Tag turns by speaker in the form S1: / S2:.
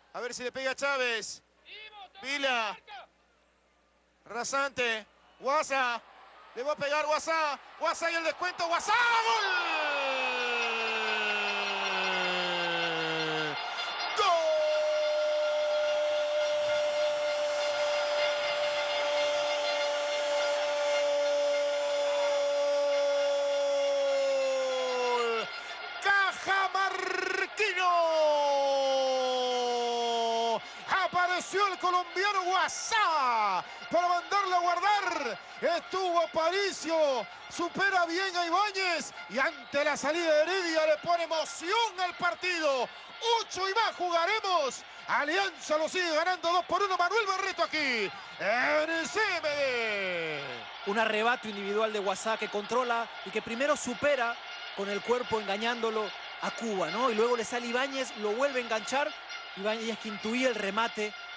S1: A ver si le pega a Chávez. Vila. Rasante. Guasa. Le va a pegar Guasa. Guasa y el descuento. Guasa. ¡Gol! Apareció el colombiano Guasá para mandarla a guardar. Estuvo Aparicio, supera bien a Ibáñez y ante la salida de Heredia le pone emoción al partido. 8 y más jugaremos. Alianza lo sigue ganando 2-1. Manuel Barreto aquí en el CMD.
S2: Un arrebato individual de Guasá que controla y que primero supera con el cuerpo engañándolo a Cuba, ¿no? Y luego le sale Ibáñez, lo vuelve a enganchar. Ibáñez que intuía el remate